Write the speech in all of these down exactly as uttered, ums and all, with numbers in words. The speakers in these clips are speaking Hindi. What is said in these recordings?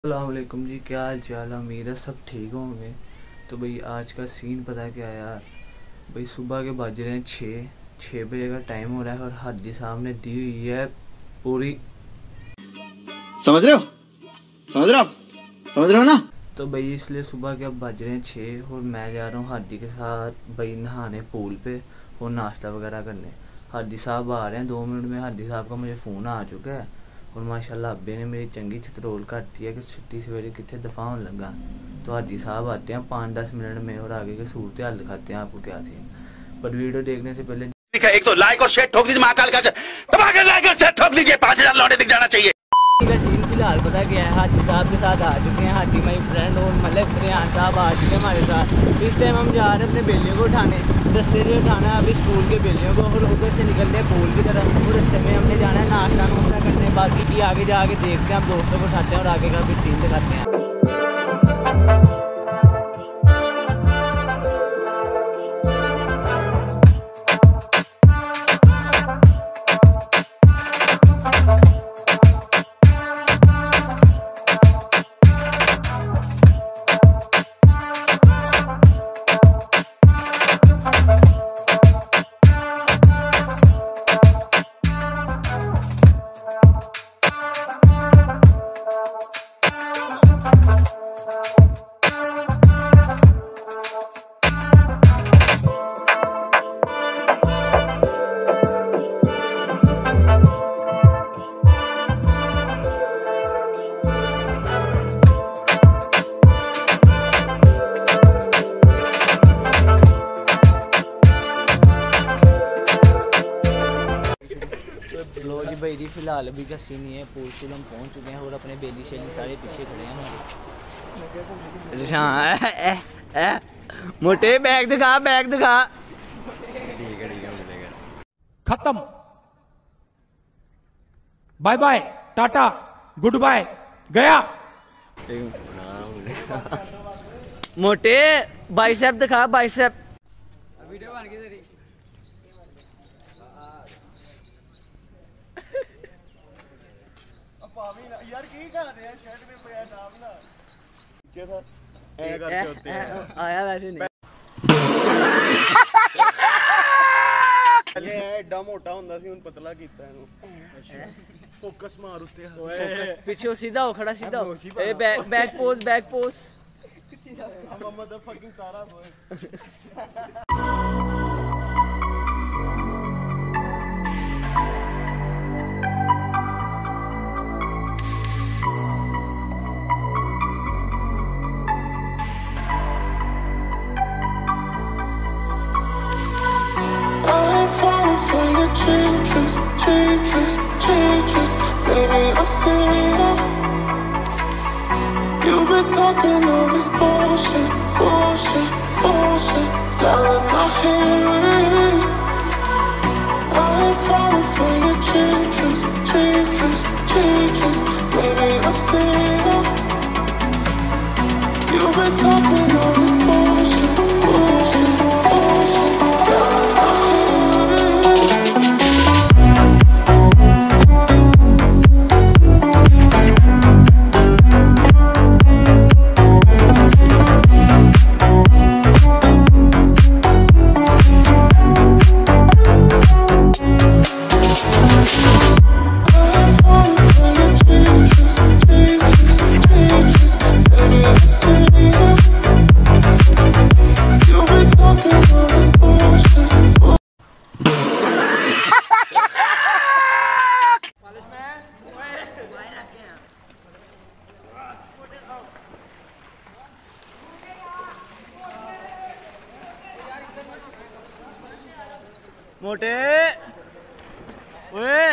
अस्सलामुअलैकुम जी, क्या हाल चाल है। उम्मीद है सब ठीक होंगे। तो भाई आज का सीन पता है क्या है यार। भाई सुबह के बज रहे हैं छः छः बजे का टाइम हो रहा है और हाजी साहब ने दी हुई है पूरी, समझ रहे हो समझ रहे हो आप समझ रहे हो ना। तो भाई इसलिए सुबह के अब बज रहे हैं छः और मैं जा रहा हूँ हाजी के साथ भाई नहाने पूल पे और नाश्ता वगैरह करने। हाजी साहब आ रहे हैं दो मिनट में। हाजी साहब का मुझे फ़ोन आ चुका है और माशाल्लाह अब्बे ने मेरी चंगी चित्रोल काटी है कि छुट्टी सवेरे कितने दफ़ा होने लगा। तो हाजी साहब आते हैं पाँच दस मिनट में और आगे के सूरत हाल दिखाते हैं आपको क्या थी। पर वीडियो देखने से पहले एक तो लाइक और शेयर ठोक दीजिए, महाकाल का दबाकर लाइक और शेयर ठोक दीजिए, पाँच हजार लौटे दिख जाना चाहिए। का सीन फिलहाल पता क्या है, हाजी साहब के साथ आ चुके हैं। हाजी माई फ्रेंड और मतलब रियान साहब आ चुके हैं हमारे साथ। इस टाइम हम जा रहे हैं अपने बेलियों को उठाने। रस्ते में उठाना है अभी स्कूल के बेलियों को और उधर से निकलते हैं पूल की तरफ। और रस्ते में हमने जाना है नाश्ता नुश्ता करने। बाकी की आगे जाके देखते हैं, हम दोस्तों को उठाते हैं और आगे का फिर सीन दिखाते हैं। लो जी भाई जी फिलहाल अभी का सीन ये है, पूल पूल हम पहुँच चुके हैं और अपने बेली शेली सारे पीछे खड़े हैं। मोटे बैग दिखा बैग दिखा। ठीक है ठीक है खत्म, bye bye tata goodbye गया। मोटे बाइसेप दिखा बाइसेप। वीडियो बन गई तेरी। यार की कर रहे हैं शर्ट में पिया नाम ना नीचे था ये करके होते हैं आया वैसे नहीं। पहले एडा मोटा ਹੁੰਦਾ ਸੀ ਹੁਣ ਪਤਲਾ ਕੀਤਾ ਇਹਨੂੰ ਫੋਕਸ ਮਾਰ ਉੱਤੇ पीछे सीधा हो खड़ा सीधा हो। ए back back pose back pose. Motherfucking सारा for your changes, changes, changes. Baby, I see you. You've been talking all this bullshit, bullshit, bullshit. Darling, I hear it. I'm falling for your changes, changes, changes. Baby, I see you. You've been talking all this bullshit, bullshit, bullshit. Darling, I hear it. मोटे ओए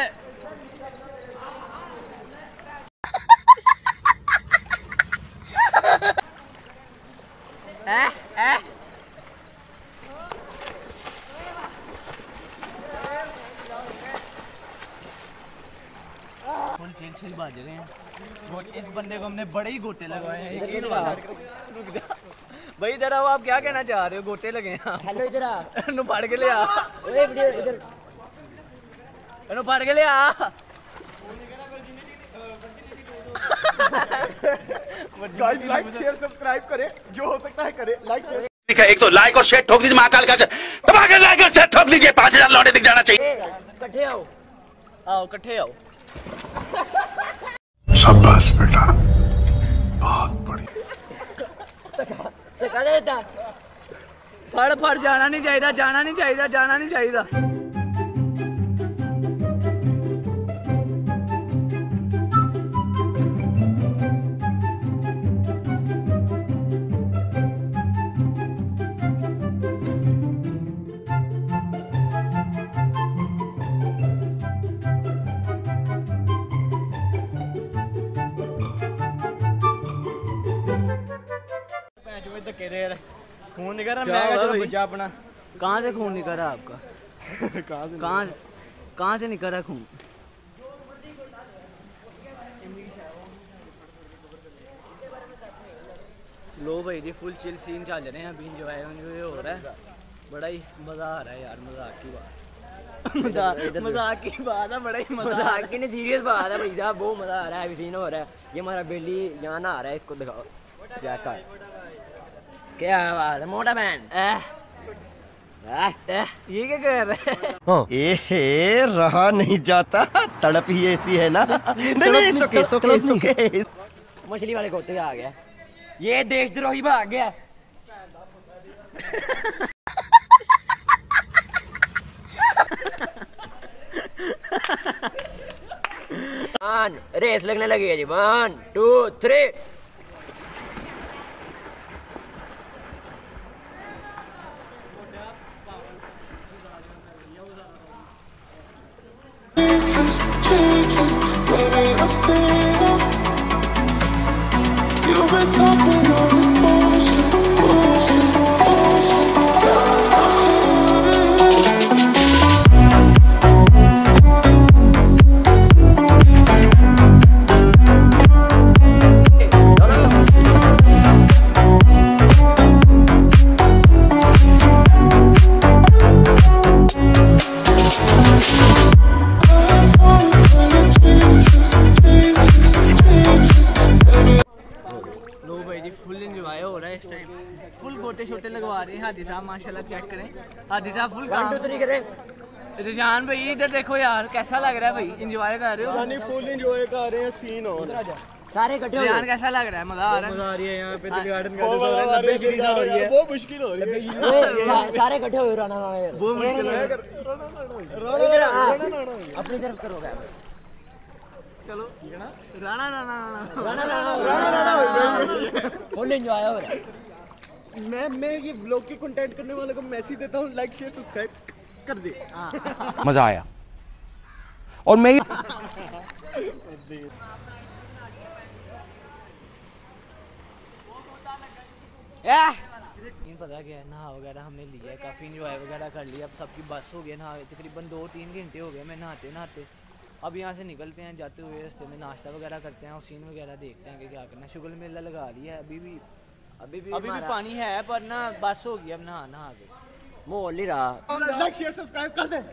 ए ए फुल चेल चेल बाज रहे हैं। इस बंदे को हमने बड़े ही गोटे लगवाए हैं। भाई इधर आओ, आप क्या कहना चाह रहे हो? गोटे लगे हैं। हेलो इधर आ, नु फाड़ के ले आ। ओए वीडियो इधर नु फाड़ के ले आ। गाइस लाइक शेयर सब्सक्राइब करें, जो हो सकता है करें। लाइक शेयर ठीक है, एक तो लाइक और शेयर ठोक दीजिए महाकाल का, दबाकर लाइक और शेयर ठोक दीजिए, पांच हजार लौटे दिख जाना चाहिए। इकट्ठे आओ, आओ इकट्ठे आओ। शाबाश बेटा, बहुत बढ़िया। फड़ फड़ जाना नहीं चाहिए, जाना नहीं चाहिए, जाना नहीं चाहिए। खून निकल रहा, मैं चलो बच्चा अपना। कहाँ से खून निकल रहा आपका? कहाँ से कहाँ कहाँ से निकल रहा खून? लो भाई जी, फुल चिल सीन चल रहे हैं अभी, इंजॉय इंजॉय हो रहा है, बड़ा ही मजा आ रहा है यार। मजाक की बात मजाक मजाक की बात है, बड़ा ही मजाक की नहीं, सीरियस बात है भाई साहब, बहुत मजा आ रहा है, सीन हो रहा है। ये हमारा बेली यहाँ ना आ रहा है, इसको दिखाओ चेक कर, क्या बात है मोटा मैन। ये क्या कर रहा है? ए रहा नहीं जाता, तड़प ही ऐसी है ना। नहीं नहीं सुके सुके सुके। मछली वाले कोते आ गया, ये देशद्रोही भाग गया। वन रेस लगने लगी है जी, one two three. Changes, changes, baby, I see it. You've been talking all this bullshit, bullshit, bullshit. Got in my full enjoy हो रहा है इस टाइम, फुल गोते शोते लगवा रहे हैं हाजी साहब, माशाल्लाह चेक करें हाजी साहब फुल काम करें। रिजान भाई इधर देखो यार, कैसा लग रहा है भाई, एंजॉय कर रहे हो? यानी फुल एंजॉय कर रहे हैं, सीन ऑन। सारे इकट्ठे हो रिजान, कैसा लग रहा है? मजा आ रहा है? मजा आ रही है यहाँ पे, गार्डन गार्डन हो रही है, वो मुश्किल हो रही है। सारे इकट्ठे हो राणा राणा यार, वो मुश्किल है। अपनी तरफ करो कैमरा, चलो राणा राणा राणा राणा राणा फुल एंजॉय हो रहा है। मैं मैं ये ब्लॉग के कंटेंट करने वाले को मैसेज देता हूँ, लाइक शेयर सब्सक्राइब कर दे। मजा आया और मैं पता क्या है, नहा वगैरह हमने लिया है, काफ़ी इंजॉय वगैरह कर लिया। अब सबकी बस हो गया, नहा तकरीबन दो तीन घंटे हो गए मैं नहाते नहाते। अब यहाँ से निकलते हैं, जाते हुए रास्ते में नाश्ता वगैरह करते हैं और सीन वगैरह देखते हैं कि क्या करना है। शुगल मेला लगा लिया है, अभी भी अभी भी अभी भी पानी है पर ना बस हो गई अब नहा नहा के, माहौल नहीं रहा। लाइक शेयर सब्सक्राइब कर दे।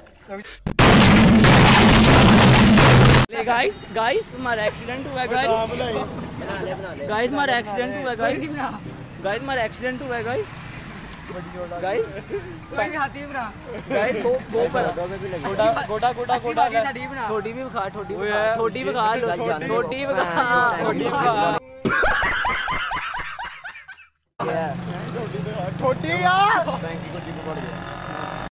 गाइस गाइस हमारा एक्सीडेंट हुआ है गाइस, गाइस हमारा एक्सीडेंट हुआ है गाइस, गाइस हमारा एक्सीडेंट हुआ है गाइस, गाइस हाथी बना गाइस, वो वो पर गोटा गोटा गोटा गोटा छोटी भी खा, छोटी भी खा, छोटी भी खा लो, छोटी भी खा, छोटी भी खा, छोटी यार।